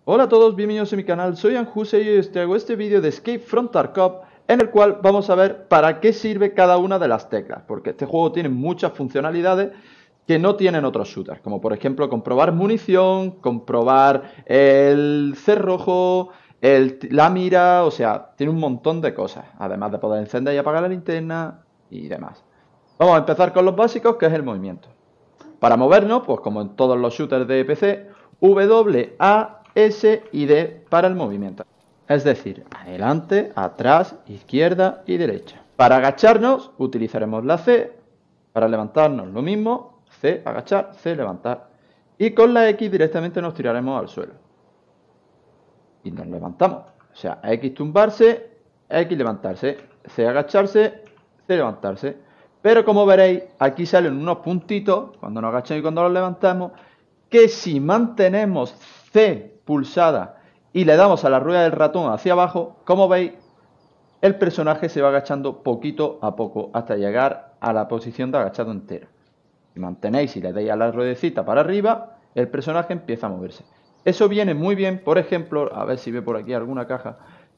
Hola a todos, bienvenidos a mi canal, soy Anjuse y hoy os traigo este vídeo de Escape from Tarkov en el cual vamos a ver para qué sirve cada una de las teclas, porque este juego tiene muchas funcionalidades que no tienen otros shooters, como por ejemplo comprobar munición, comprobar el cerrojo, la mira, o sea, tiene un montón de cosas, además de poder encender y apagar la linterna y demás. Vamos a empezar con los básicos, que es el movimiento. Para movernos, pues como en todos los shooters de PC, W, A, S y D para el movimiento. Es decir, adelante, atrás, izquierda y derecha. Para agacharnos utilizaremos la C. Para levantarnos lo mismo, C, agachar, C, levantar. Y con la X directamente nos tiraremos al suelo. Y nos levantamos. O sea, X tumbarse, X levantarse, C agacharse, C levantarse. Pero como veréis, aquí salen unos puntitos, cuando nos agachamos y cuando nos levantamos, que si mantenemos C pulsada y le damos a la rueda del ratón hacia abajo, como veis, el personaje se va agachando poquito a poco hasta llegar a la posición de agachado entero. Si mantenéis y le dais a la ruedecita para arriba, el personaje empieza a moverse. Eso viene muy bien, por ejemplo, a ver si ve por aquí alguna caja.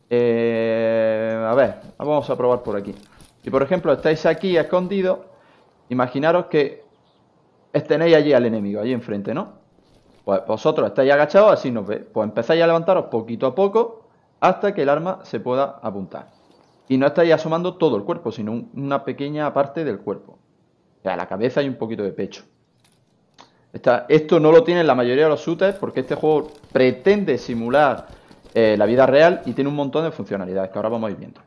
A ver, vamos a probar por aquí. Si por ejemplo estáis aquí escondidos, imaginaros que tenéis allí al enemigo, allí enfrente, ¿no? Pues vosotros estáis agachados, así nos ve. Pues empezáis a levantaros poquito a poco hasta que el arma se pueda apuntar. Y no estáis asomando todo el cuerpo, sino una pequeña parte del cuerpo. O sea, la cabeza y un poquito de pecho. Esto no lo tienen la mayoría de los shooters porque este juego pretende simular la vida real y tiene un montón de funcionalidades que ahora vamos a ir viendo.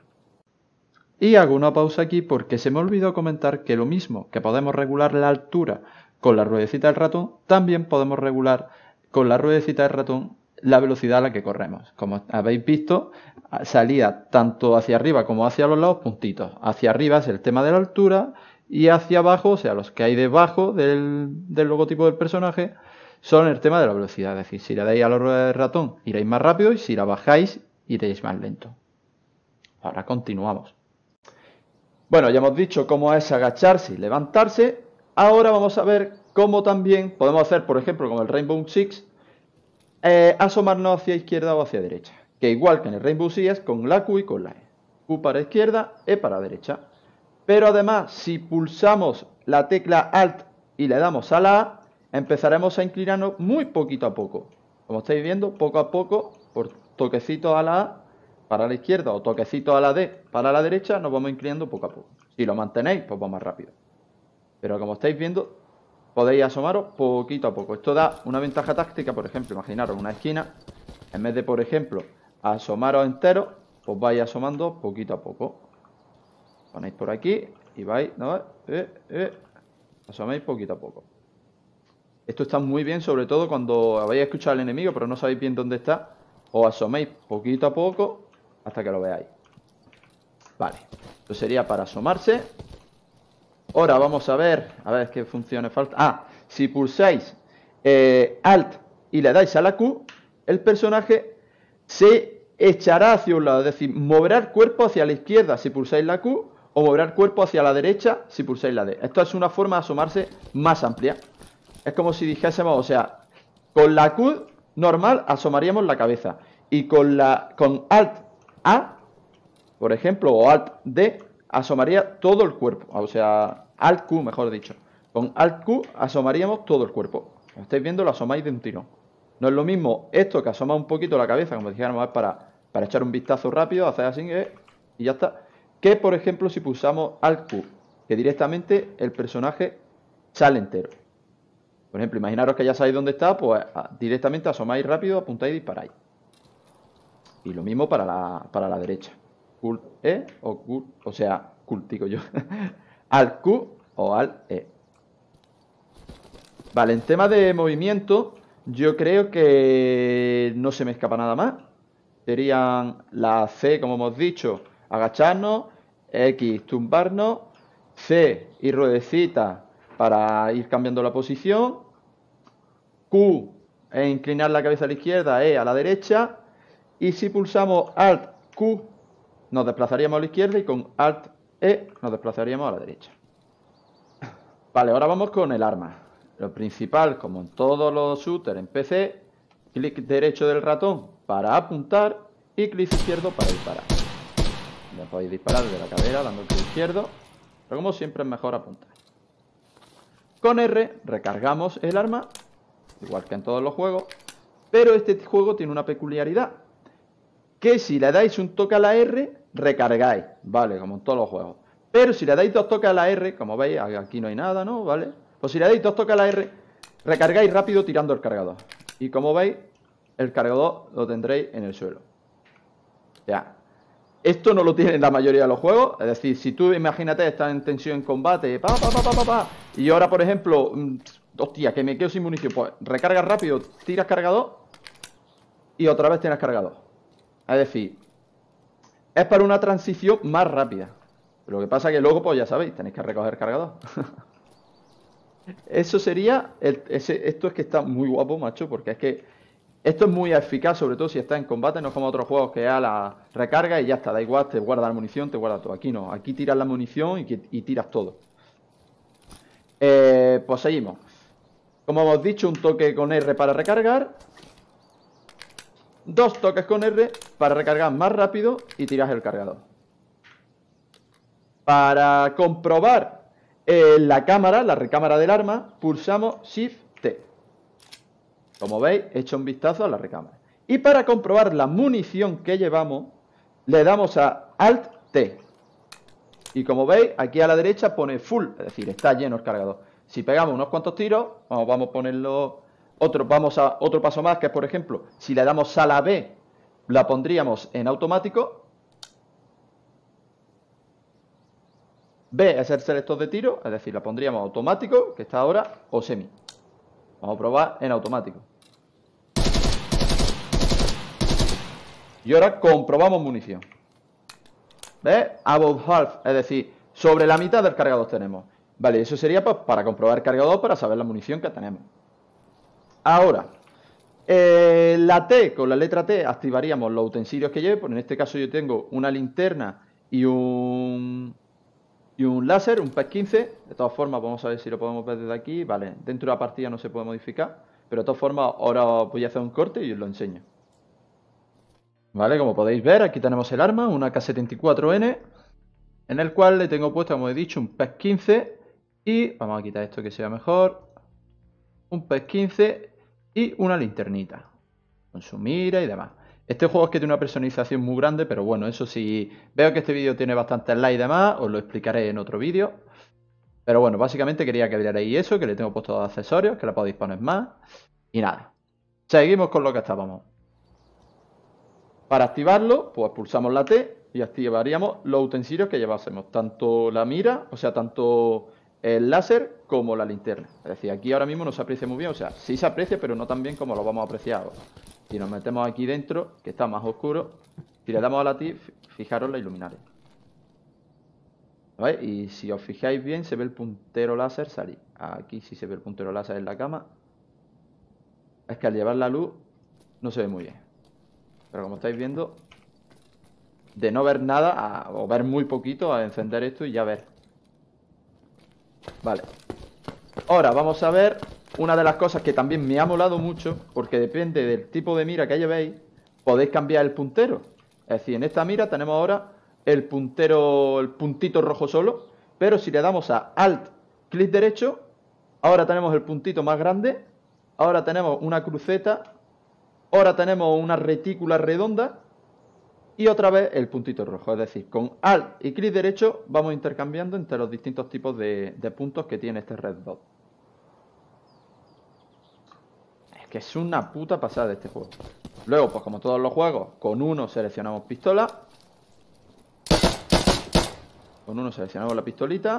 Y hago una pausa aquí porque se me olvidó comentar que lo mismo que podemos regular la altura con la ruedecita del ratón, también podemos regular con la ruedecita del ratón la velocidad a la que corremos. Como habéis visto, salía tanto hacia arriba como hacia los lados puntitos. Hacia arriba es el tema de la altura y hacia abajo, o sea, los que hay debajo del logotipo del personaje, son el tema de la velocidad. Es decir, si le dais a la rueda del ratón iréis más rápido y si la bajáis iréis más lento. Ahora continuamos. Bueno, ya hemos dicho cómo es agacharse y levantarse. Ahora vamos a ver cómo también podemos hacer, por ejemplo, con el Rainbow Six, asomarnos hacia izquierda o hacia derecha. Que igual que en el Rainbow Six es con la Q y con la E. Q para izquierda, E para derecha. Pero además, si pulsamos la tecla Alt y le damos a la A, empezaremos a inclinarnos muy poquito a poco. Como estáis viendo, poco a poco, por toquecitos a la A para la izquierda o toquecitos a la D para la derecha, nos vamos inclinando poco a poco. Si lo mantenéis, pues va más rápido. Pero como estáis viendo, podéis asomaros poquito a poco. Esto da una ventaja táctica, por ejemplo, imaginaros una esquina. En vez de, por ejemplo, asomaros enteros, pues vais asomando poquito a poco. Ponéis por aquí y vais, ¿no? Asoméis poquito a poco. Esto está muy bien, sobre todo cuando habéis escuchado al enemigo, pero no sabéis bien dónde está. Os asoméis poquito a poco hasta que lo veáis. Vale, esto sería para asomarse. Ahora vamos a ver qué funciones falta. Ah, si pulsáis Alt y le dais a la Q, el personaje se echará hacia un lado. Es decir, moverá el cuerpo hacia la izquierda si pulsáis la Q o moverá el cuerpo hacia la derecha si pulsáis la D. Esto es una forma de asomarse más amplia. Es como si dijésemos, o sea, con la Q normal asomaríamos la cabeza. Y con Alt A, por ejemplo, o Alt D, asomaría todo el cuerpo. O sea, Alt Q, mejor dicho. Con Alt Q asomaríamos todo el cuerpo. Como estáis viendo, lo asomáis de un tirón. No es lo mismo esto que asoma un poquito la cabeza, como dijéramos, para echar un vistazo rápido, hacer así y ya está. Que, por ejemplo, si pulsamos Alt Q, que directamente el personaje sale entero. Por ejemplo, imaginaros que ya sabéis dónde está, pues directamente asomáis rápido, apuntáis y disparáis. Y lo mismo para la derecha. Cult E o Cult, o sea, Cult digo yo. Alt Q o Alt E. Vale, en tema de movimiento, yo creo que no se me escapa nada más. Serían la C, como hemos dicho, agacharnos, X, tumbarnos, C y ruedecita para ir cambiando la posición, Q es inclinar la cabeza a la izquierda, E a la derecha, y si pulsamos Alt Q nos desplazaríamos a la izquierda y con Alt E nos desplazaríamos a la derecha. Vale, ahora vamos con el arma. Lo principal, como en todos los shooters en PC, clic derecho del ratón para apuntar y clic izquierdo para disparar. Ya podéis disparar desde la cadera dando clic izquierdo, pero como siempre es mejor apuntar. Con R recargamos el arma, igual que en todos los juegos, pero este juego tiene una peculiaridad, que si le dais un toque a la R, recargáis, ¿vale? Como en todos los juegos. Pero si le dais 2 toques a la R, como veis, aquí no hay nada, ¿no? ¿Vale? Pues si le dais 2 toques a la R, recargáis rápido tirando el cargador. Y como veis, el cargador lo tendréis en el suelo. Ya. Esto no lo tienen la mayoría de los juegos. Es decir, si tú, imagínate, estás en tensión en combate, y ahora, por ejemplo, hostia, que me quedo sin munición, pues recargas rápido, tiras cargador y otra vez tienes cargador. Es decir, es para una transición más rápida. Lo que pasa es que luego, pues ya sabéis, tenéis que recoger cargador. Eso sería... esto es que está muy guapo, macho, porque es que esto es muy eficaz, sobre todo si estás en combate. No es como otros juegos que ya la recarga y ya está, da igual, te guarda la munición, te guarda todo. Aquí no, aquí tiras la munición y tiras todo. Pues seguimos. Como hemos dicho, un toque con R para recargar. 2 toques con R para recargar más rápido y tiras el cargador. Para comprobar la cámara, la recámara del arma, pulsamos Shift-T. Como veis, he hecho un vistazo a la recámara. Y para comprobar la munición que llevamos, le damos a Alt-T. Y como veis, aquí a la derecha pone full, es decir, está lleno el cargador. Si pegamos unos cuantos tiros, vamos a ponerlo... Vamos a otro paso más, que es, por ejemplo, si le damos a la B, la pondríamos en automático. B es el selector de tiro, es decir, la pondríamos automático, que está ahora, o semi. Vamos a probar en automático. Y ahora comprobamos munición. ¿Ves? Above half, es decir, sobre la mitad del cargador tenemos. Vale, eso sería pues, para comprobar el cargador, para saber la munición que tenemos. Ahora, la T, con la letra T, activaríamos los utensilios que lleve. Pues en este caso yo tengo una linterna y un láser, un PES-15. De todas formas, vamos a ver si lo podemos ver desde aquí. Vale, dentro de la partida no se puede modificar. Pero de todas formas, ahora voy a hacer un corte y os lo enseño. Vale, como podéis ver, aquí tenemos el arma, una AK-74N, en el cual le tengo puesto, como he dicho, un PES-15. Y vamos a quitar esto que sea mejor. Un PES-15 y una linternita con su mira y demás. Este juego es que tiene una personalización muy grande, pero bueno, eso sí, veo que este vídeo tiene bastantes likes y demás, os lo explicaré en otro vídeo. Pero bueno, básicamente quería que vierais eso, que le tengo puesto dos accesorios, que le podéis poner más. Y nada, seguimos con lo que estábamos. Para activarlo, pues pulsamos la T y activaríamos los utensilios que llevásemos, tanto la mira, o sea, tanto el láser como la linterna. Es decir, aquí ahora mismo no se aprecia muy bien, o sea, sí se aprecia, pero no tan bien como lo vamos a apreciar ahora. Si nos metemos aquí dentro, que está más oscuro, si le damos a la T, fijaros la iluminaria. ¿Veis? Y si os fijáis bien, se ve el puntero láser salir. Aquí sí se ve el puntero láser en la cama. Es que al llevar la luz no se ve muy bien. Pero como estáis viendo, de no ver nada o ver muy poquito, a encender esto y ya ver. Vale. Ahora vamos a ver una de las cosas que también me ha molado mucho, porque depende del tipo de mira que llevéis, podéis cambiar el puntero. Es decir, en esta mira tenemos ahora el puntero, el puntito rojo solo, pero si le damos a Alt, clic derecho, ahora tenemos el puntito más grande, ahora tenemos una cruceta, ahora tenemos una retícula redonda y otra vez el puntito rojo. Es decir, con Alt y clic derecho vamos intercambiando entre los distintos tipos de puntos que tiene este Red Dot. Es que es una puta pasada este juego. Luego, pues como todos los juegos, con uno seleccionamos pistola. Con uno seleccionamos la pistolita.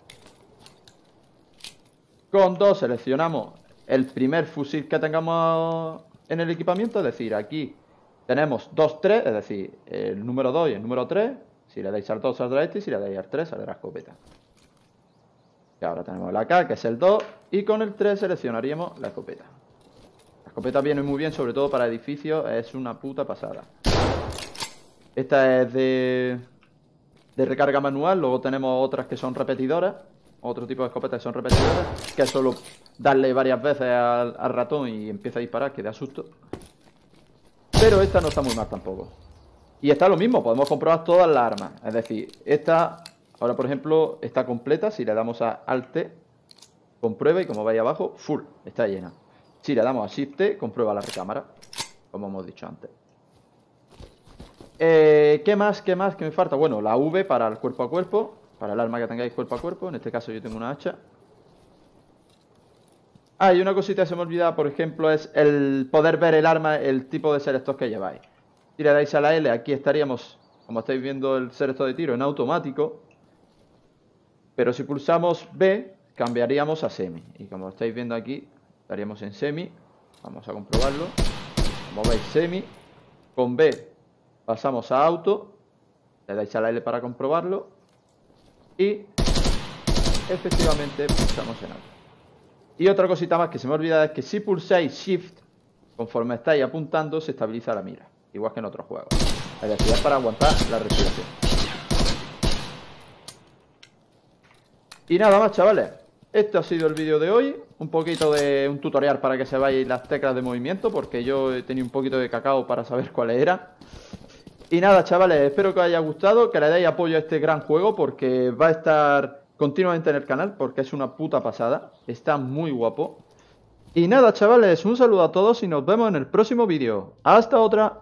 Con dos seleccionamos el primer fusil que tengamos en el equipamiento. Es decir, aquí tenemos 2, 3, es decir, el número 2 y el número 3. Si le dais al 2 saldrá este y si le dais al 3 saldrá la escopeta. Y ahora tenemos el AK, que es el 2, y con el 3 seleccionaríamos la escopeta. La escopeta viene muy bien, sobre todo para edificios, es una puta pasada. Esta es de recarga manual, luego tenemos otras que son repetidoras, otro tipo de escopetas que son repetidoras, que es solo darle varias veces al ratón y empieza a disparar, que da susto. Pero esta no está muy mal tampoco. Y está lo mismo, podemos comprobar todas las armas. Es decir, esta, ahora por ejemplo, está completa. Si le damos a Alt T, comprueba y como veis abajo, full, está llena. Si le damos a Shift T, comprueba la recámara, como hemos dicho antes. ¿Qué más? ¿Qué más? ¿Qué me falta? Bueno, la V para el cuerpo a cuerpo, para el arma que tengáis cuerpo a cuerpo. En este caso yo tengo una hacha. Ah, y una cosita que se me olvida, por ejemplo, es el poder ver el arma, el tipo de selector que lleváis. Si le dais a la L, aquí estaríamos, como estáis viendo, el selector de tiro en automático. Pero si pulsamos B, cambiaríamos a semi. Y como estáis viendo aquí, estaríamos en semi. Vamos a comprobarlo. Como veis, semi. Con B pasamos a auto. Le dais a la L para comprobarlo. Y efectivamente pulsamos en auto. Y otra cosita más que se me olvida es que si pulsáis Shift, conforme estáis apuntando, se estabiliza la mira. Igual que en otros juegos. Es decir, es para aguantar la respiración. Y nada más, chavales. Este ha sido el vídeo de hoy. Un poquito de un tutorial para que sepáis las teclas de movimiento, porque yo he tenido un poquito de cacao para saber cuáles eran. Y nada, chavales, espero que os haya gustado, que le deis apoyo a este gran juego, porque va a estar continuamente en el canal, porque es una puta pasada. Está muy guapo. Y nada, chavales, un saludo a todos y nos vemos en el próximo vídeo. ¡Hasta otra!